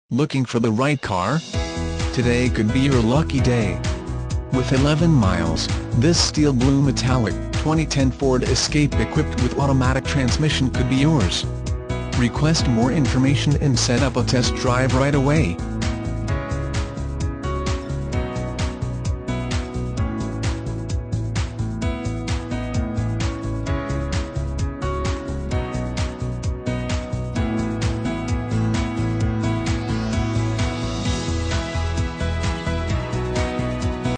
Looking for the right car? Today could be your lucky day. With 11 miles, this steel blue metallic 2010 Ford Escape equipped with automatic transmission could be yours. Request more information and set up a test drive right away.